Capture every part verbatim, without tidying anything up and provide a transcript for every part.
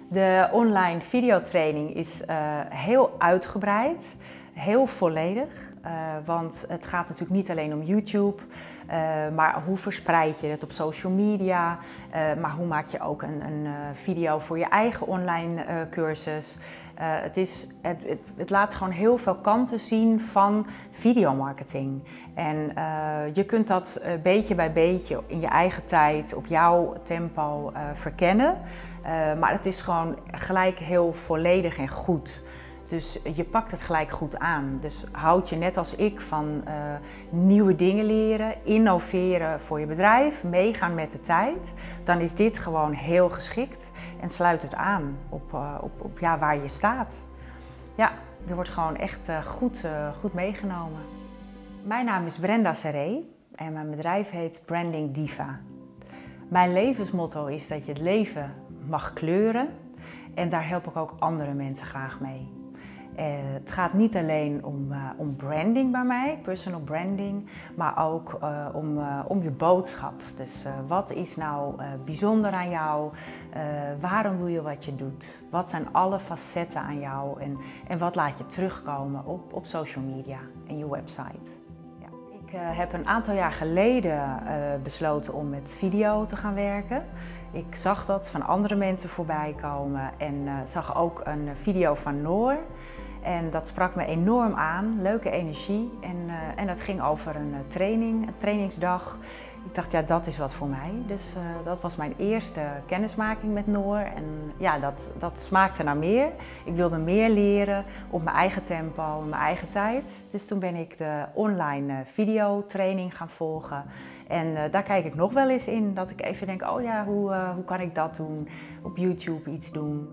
De online videotraining is uh, heel uitgebreid, heel volledig. Uh, want het gaat natuurlijk niet alleen om YouTube, uh, maar hoe verspreid je het op social media. Uh, maar hoe maak je ook een, een uh, video voor je eigen online uh, cursus. Uh, het, is, het, het, het laat gewoon heel veel kanten zien van videomarketing. En uh, je kunt dat uh, beetje bij beetje in je eigen tijd, op jouw tempo uh, verkennen. Uh, maar het is gewoon gelijk heel volledig en goed. Dus je pakt het gelijk goed aan. Dus houd je net als ik van uh, nieuwe dingen leren, innoveren voor je bedrijf, meegaan met de tijd. Dan is dit gewoon heel geschikt en sluit het aan op, uh, op, op ja, waar je staat. Ja, er wordt gewoon echt uh, goed, uh, goed meegenomen. Mijn naam is Brenda Serré en mijn bedrijf heet Branding Diva. Mijn levensmotto is dat je het leven mag kleuren en daar help ik ook andere mensen graag mee. Uh, het gaat niet alleen om, uh, om branding bij mij, personal branding, maar ook uh, om, uh, om je boodschap. Dus uh, wat is nou uh, bijzonder aan jou? Uh, waarom doe je wat je doet? Wat zijn alle facetten aan jou? En, en wat laat je terugkomen op, op social media en je website? Ja. Ik uh, heb een aantal jaar geleden uh, besloten om met video te gaan werken. Ik zag dat van andere mensen voorbij komen en uh, zag ook een video van Noor. En dat sprak me enorm aan, leuke energie. En, uh, en het ging over een uh, training, een trainingsdag. Ik dacht, ja, dat is wat voor mij. Dus uh, dat was mijn eerste kennismaking met Noor. En ja, dat, dat smaakte naar meer. Ik wilde meer leren op mijn eigen tempo, in mijn eigen tijd. Dus toen ben ik de online uh, videotraining gaan volgen. En uh, daar kijk ik nog wel eens in, dat ik even denk, oh ja, hoe, uh, hoe kan ik dat doen? Op YouTube iets doen.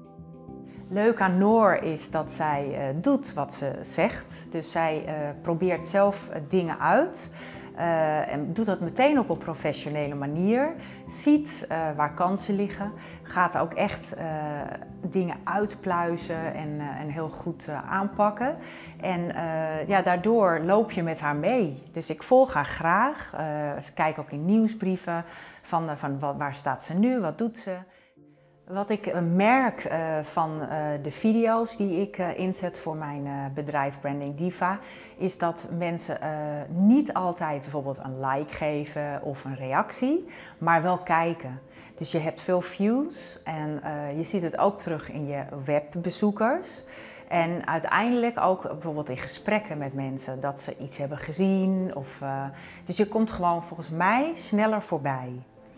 Leuk aan Noor is dat zij uh, doet wat ze zegt. Dus zij uh, probeert zelf uh, dingen uit. Uh, en doet dat meteen op een professionele manier. Ziet uh, waar kansen liggen. Gaat ook echt uh, dingen uitpluizen en, uh, en heel goed uh, aanpakken. En uh, ja, daardoor loop je met haar mee. Dus ik volg haar graag. Uh, ze kijkt ook in nieuwsbrieven van, uh, van wat, waar staat ze nu, wat doet ze. Wat ik merk uh, van uh, de video's die ik uh, inzet voor mijn uh, bedrijf Branding Diva, is dat mensen uh, niet altijd bijvoorbeeld een like geven of een reactie, maar wel kijken. Dus je hebt veel views en uh, je ziet het ook terug in je webbezoekers. En uiteindelijk ook bijvoorbeeld in gesprekken met mensen, dat ze iets hebben gezien. Of, uh, dus je komt gewoon volgens mij sneller voorbij.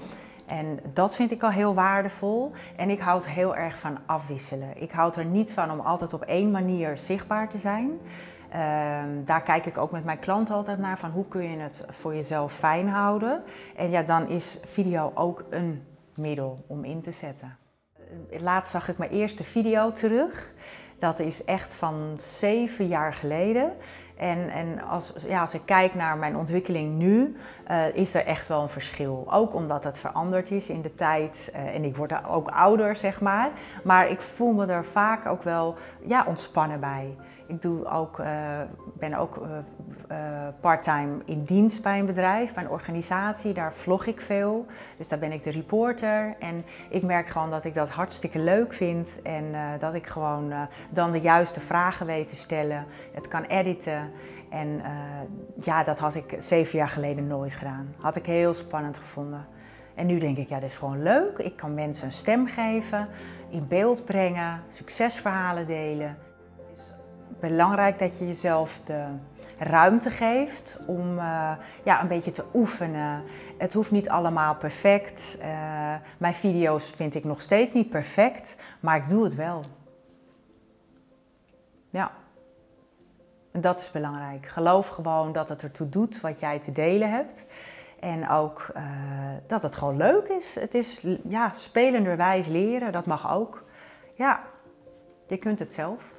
En dat vind ik al heel waardevol en ik houd heel erg van afwisselen. Ik houd er niet van om altijd op één manier zichtbaar te zijn. Uh, daar kijk ik ook met mijn klanten altijd naar van hoe kun je het voor jezelf fijn houden. En ja, dan is video ook een middel om in te zetten. Laatst zag ik mijn eerste video terug. Dat is echt van zeven jaar geleden. En, en als, ja, als ik kijk naar mijn ontwikkeling nu, uh, is er echt wel een verschil. Ook omdat het veranderd is in de tijd uh, en ik word ook ouder, zeg maar. Maar ik voel me er vaak ook wel ja, ontspannen bij. Ik doe ook, uh, ben ook uh, uh, parttime in dienst bij een bedrijf, bij een organisatie. Daar vlog ik veel. Dus daar ben ik de reporter. En ik merk gewoon dat ik dat hartstikke leuk vind. En uh, dat ik gewoon uh, dan de juiste vragen weet te stellen. Het kan editen. En uh, ja, dat had ik zeven jaar geleden nooit gedaan. Had ik heel spannend gevonden. En nu denk ik, ja, dit is gewoon leuk. Ik kan mensen een stem geven, in beeld brengen, succesverhalen delen. Belangrijk dat je jezelf de ruimte geeft om uh, ja, een beetje te oefenen. Het hoeft niet allemaal perfect. Uh, mijn video's vind ik nog steeds niet perfect, maar ik doe het wel. Ja, en dat is belangrijk. Geloof gewoon dat het ertoe doet wat jij te delen hebt. En ook uh, dat het gewoon leuk is. Het is ja, spelenderwijs leren, dat mag ook. Ja, je kunt het zelf.